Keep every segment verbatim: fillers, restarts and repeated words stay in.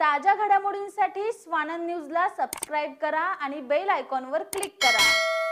ताज्या घडामोडींसाठी स्वानंद न्यूजला सबस्क्राइब करा आणि बेल आयकॉनवर क्लिक करा।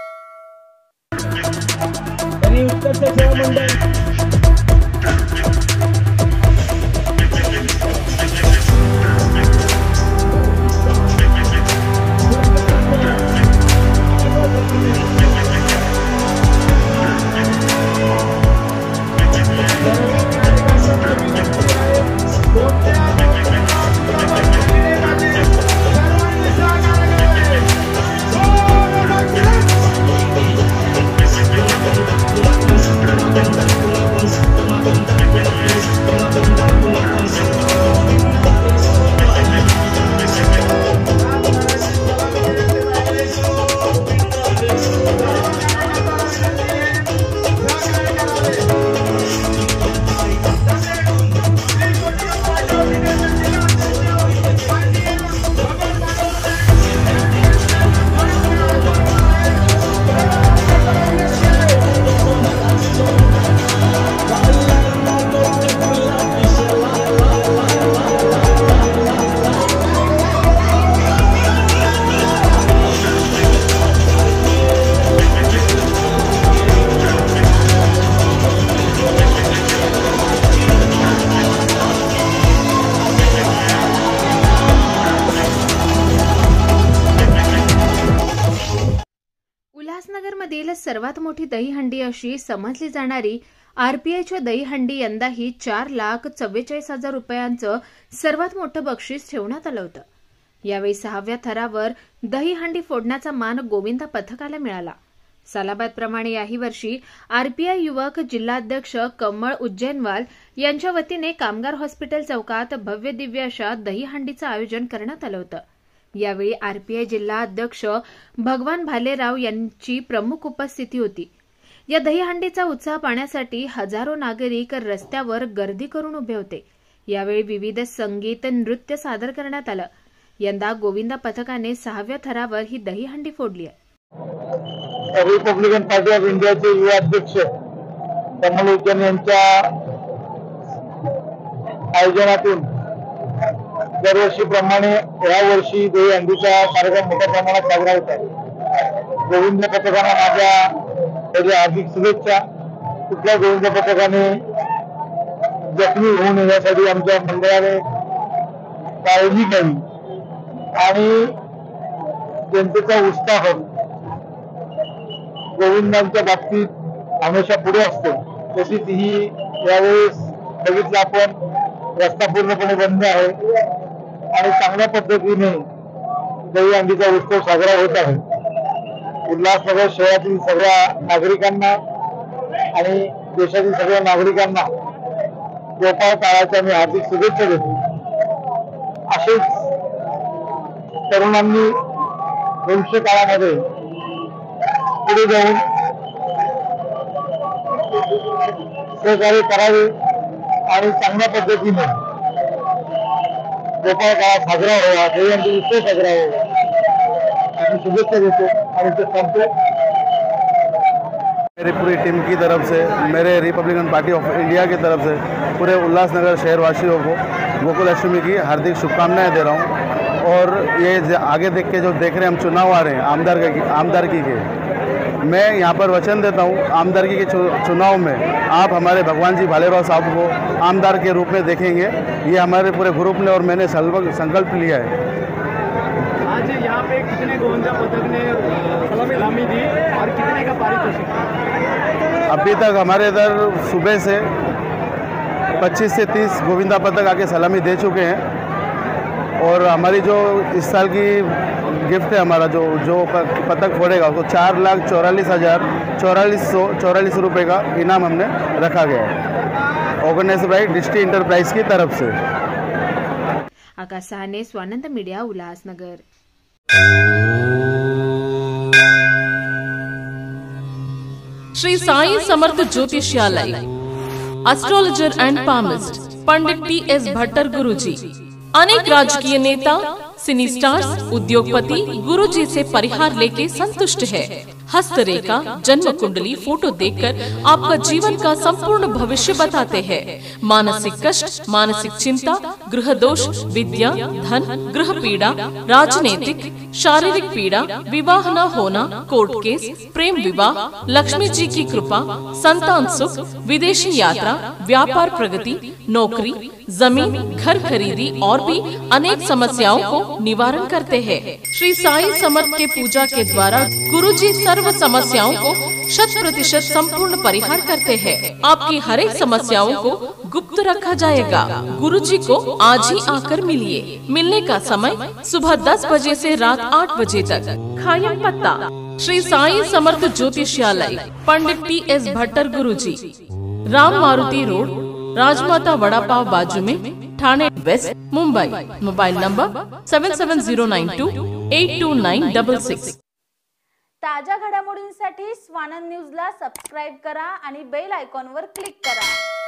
उल्हासनगरमधील सर्वात मोठी दहीहंडी अशी समजली जाणारी आरपीआयच्या दहीहंडी यंदाही चार लाख चव्वेचाळीस हजार रुपयांचं सर्वात मोठं बक्षीस ठेवण्यात आलं होतं। यावेळी सहाव्या थरावर दहीहंडी फोडण्याचा मान गोविंदा पथकाला मिळाला। सालाबादप्रमाणे याही वर्षी आरपीआय युवक जिल्हाध्यक्ष कमळ उज्जैनवाल यांच्या वतीने कामगार हॉस्पिटल चौकात भव्य दिव्य अशा दहीहंडीचं आयोजन करण्यात आलं होतं। यावेळी आरपीआय जिल्हा अध्यक्ष भगवान भालेराव यांची प्रमुख उपस्थिती होती। या दहीहंडीचा उत्साह पाहण्यासाठी हजारो नागरिक रस्त्यावर गर्दी करून उभे होते। यावेळी विविध संगीत नृत्य सादर करण्यात आलं। यंदा गोविंदा पथकाने सहाव्या थरावर ही दहीहंडी फोडली आहे। रिपब्लिकन पार्टी ऑफ इंडियाचे युवा अध्यक्ष कमल उज्जैन यांच्या आयोजनातून दरवर्षीप्रमाणे या वर्षी दहीहंडीचा कार्यक्रम मोठ्या प्रमाणात साजरा होत आहे। गोविंद पथकाला माझ्या पहिले हार्दिक शुभेच्छा। कुठल्या गोविंद पथकाने जखमी होऊ नये यासाठी आमच्या मंडळाने काळजी घ्यावी आणि जनतेचा उत्साह गोविंदांच्या बाबतीत हमेशा पुढे असतो। तशीच ही यावेळेस बघितलं आपण रस्ता पूर्णपणे बंद आहे आणि चांगल्या पद्धतीने दहीहंडीचा उत्सव साजरा होत आहे। उल्हासनगर शहरातील सगळ्या नागरिकांना आणि देशातील सगळ्या नागरिकांना गोपाळ काळाच्या मी हार्दिक शुभेच्छा देतो। असेच तरुणांनी भविष्य काळामध्ये पुढे जाऊन सहकार्य करावे आणि चांगल्या पद्धतीने गोपाळ काळ साजरा व्हावा, दहीहंडी उत्सव साजरा व्हावा आणि शुभेच्छा देतो आणि ते सांगतो। मेरी पूरी टीम की तरफ से, मेरे रिपब्लिकन पार्टी ऑफ इंडिया की तरफ से पूरे उल्लासनगर शहरवासियों को गोकुल अष्टमी की हार्दिक शुभकामनाएं दे रहा हूं। और ये आगे देख के जो देख रहे हैं हम चुनाव आ रहे हैं आमदार के आमदारकी के, मैं यहाँ पर वचन देता हूँ आमदारकी के चुनाव में आप हमारे भगवान जी भालेराव साहब को आमदार के रूप में देखेंगे। ये हमारे पूरे ग्रुप ने और मैंने संकल्प लिया है। आज यहाँ पे कितने गोविंदा पथक ने सलामी दी और कितने का पारितोषिक? अभी तक हमारे इधर सुबह से पच्चीस से तीस गोविंदा पथक आके सलामी दे चुके हैं। और हमारी जो इस साल की गिफ्ट है, हमारा जो जो पतंग फोड़ेगा उसको चार लाख चौरालीस हजार चौरालीस सौ चौरालीस रुपये का इनाम हमने रखा गया है, ऑर्गेनाइज बाय डिस्ट्री इंटरप्राइज की तरफ से। Akash Sahane, Swanand media, Ulhasnagar. Shri Sai Samarth Jyotishalaya, astrologer and palmist Pandit T S Bhattar Guruji, अनेक राजकीय नेता, सिनी स्टार्स, उद्योगपति गुरुजी से परिहार लेके संतुष्ट है। हस्तरेखा, जन्म कुंडली, फोटो देखकर आपका जीवन का संपूर्ण भविष्य बताते हैं। मानसिक कष्ट, मानसिक चिंता, गृह दोष, विद्या, धन, गृह पीड़ा, राजनीतिक, शारीरिक पीड़ा, विवाह न होना, कोर्ट केस, प्रेम विवाह, लक्ष्मी जी की कृपा, संतान सुख, विदेशी यात्रा, व्यापार प्रगति, नौकरी, जमीन, घर खरीदी और भी अनेक समस्याओं को निवारण करते हैं। श्री साई समर्थ के पूजा के द्वारा गुरुजी सर्व समस्याओं को शत प्रतिशत संपूर्ण परिहार करते हैं। आपकी हर एक समस्याओं को गुप्त रखा जाएगा। गुरुजी को आज ही आकर मिलिए। मिलने का समय सुबह दस बजे से रात आठ बजे तक। खायम पत्ता Shri Sai Samarth Jyotishalaya, Pandit T S Bhattar Guruji, Ram Maruti road, Rajmata vada pav बाजू में, Thane west, Mumbai. Mobile number seven seven zero nine two eight two nine double six. ताज्या घडामोडींसाठी स्वानंद न्यूजला सबस्क्राईब करा आणि बेल आयकॉनवर क्लिक करा।